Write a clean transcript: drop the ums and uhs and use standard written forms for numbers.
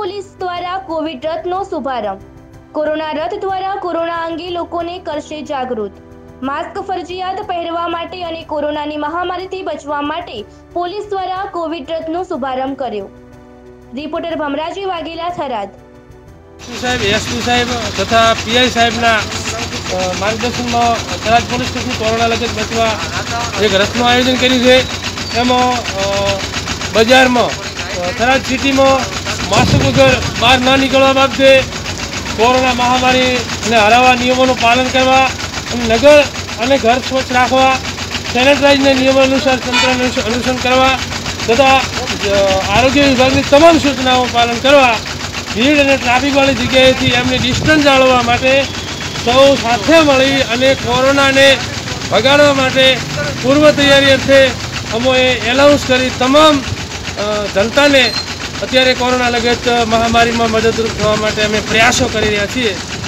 Police દ્વારા Covid રથનો શુભારંભ। કોરોના રથ દ્વારા કોરોના અંગે લોકોને કરશે જાગૃત। માસ્ક ફરજિયાત પહેરવા માટે અને કોરોનાની મહામારીથી બચવા માટે પોલીસ દ્વારા કોવિડ રથનો શુભારંભ કર્યો। રિપોર્ટર ભમરાજી વાઘેલા, થરાદ। સાહેબ, એસપી સાહેબ તથા પીઆઈ સાહેબના માર્ગદર્શનમાં થરાદ પોલીસ સ્ટેશન કોરોના લગત બચવા એક રથનું આયોજન કર્યું છે। એમાં બજારમાં થરાદ સિટીમાં માસ્ક વગર બહાર ન નીકળવા બાબતે કોરોના મહામારીને હરાવવા નિયમોનું પાલન કરવા અને નગર અને ઘર સ્વચ્છ રાખવા, સેનેટાઇઝના નિયમો અનુસાર તંત્રનું અનુસરણ કરવા તથા આરોગ્ય વિભાગની તમામ સૂચનાઓનું પાલન કરવા, ભીડ અને ટ્રાફિકવાળી જગ્યાએથી એમને ડિસ્ટન્સ જાળવવા માટે સૌ સાથે મળી અને કોરોનાને ભગાડવા માટે પૂર્વ તૈયારી અર્થે અમોએ એનાઉન્સ કરી તમામ જનતાને અત્યારે કોરોના લગત મહામારીમાં મદદરૂપ થવા માટે અમે પ્રયાસો કરી રહ્યા છીએ।